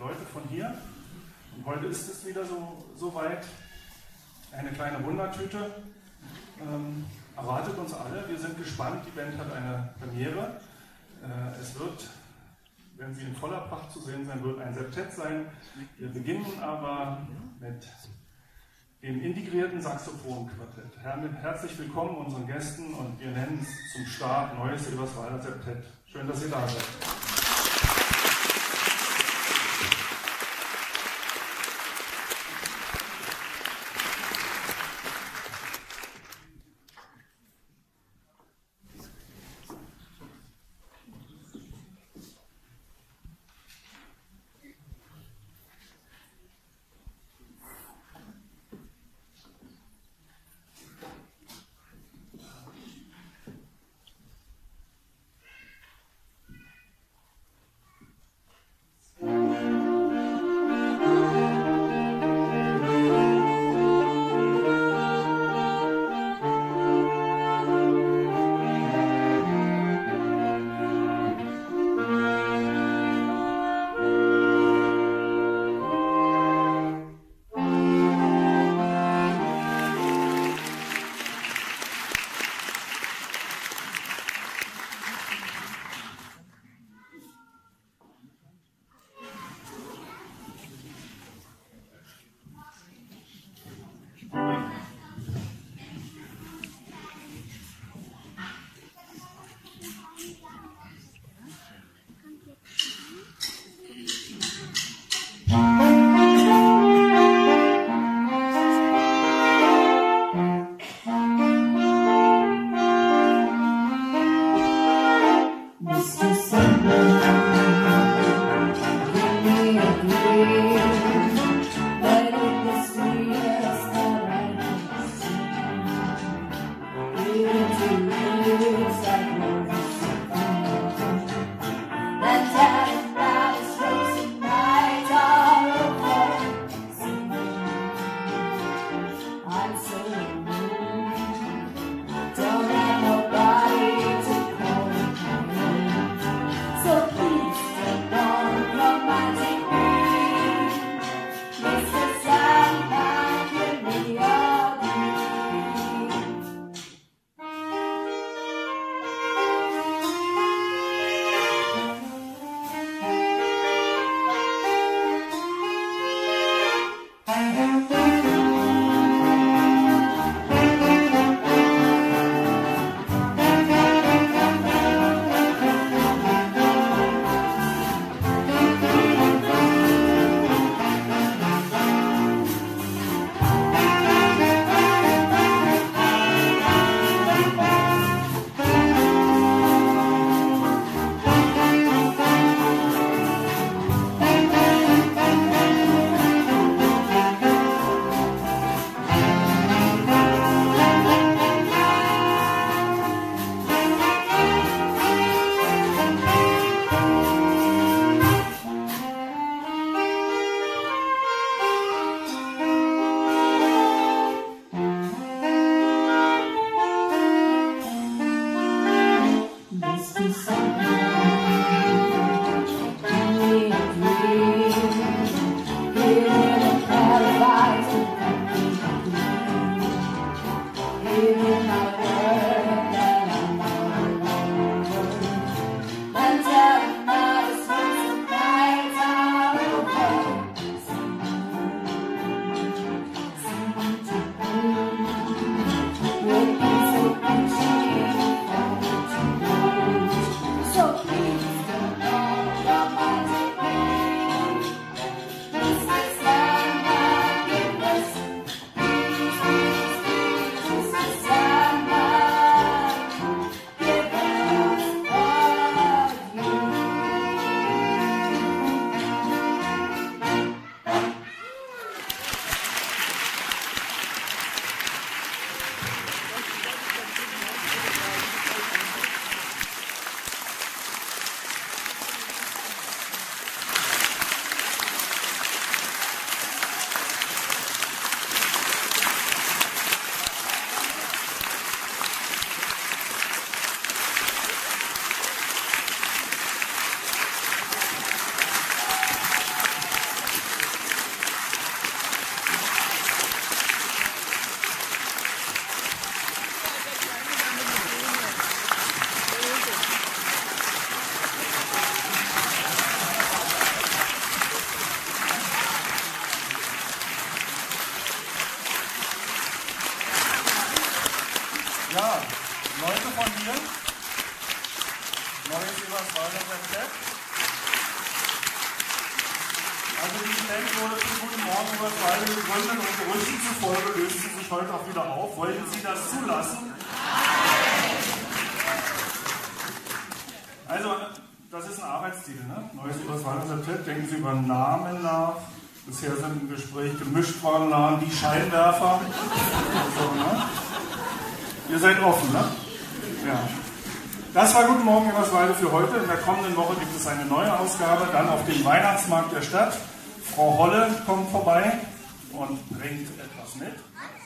Leute von hier. Und heute ist es wieder so weit. Eine kleine Wundertüte erwartet uns alle. Wir sind gespannt. Die Band hat eine Premiere. Es wird, wenn sie in voller Pracht zu sehen sein wird, ein Septett sein. Wir beginnen aber mit dem integrierten Saxophonquartett. Herzlich willkommen unseren Gästen und wir nennen es zum Start Neues Eberswalder Septett. Schön, dass ihr da seid. Ja, Leute von hier, neues Eberswalder Rezept. Also die Band wurde zum Guten Morgen Eberswalde gegründet und Gerüchten zufolge löst sie sich heute auch wieder auf. Wollten Sie das zulassen? Also, das ist ein Arbeitstitel, ne? Neues Eberswalder Rezept. Denken Sie über Namen nach. Bisher sind im Gespräch gemischt worden, die Scheinwerfer. So, ne? Ihr seid offen, ne? Ja. Das war Guten Morgen Eberswalde für heute. In der kommenden Woche gibt es eine neue Ausgabe, dann auf dem Weihnachtsmarkt der Stadt. Frau Holle kommt vorbei und bringt etwas mit.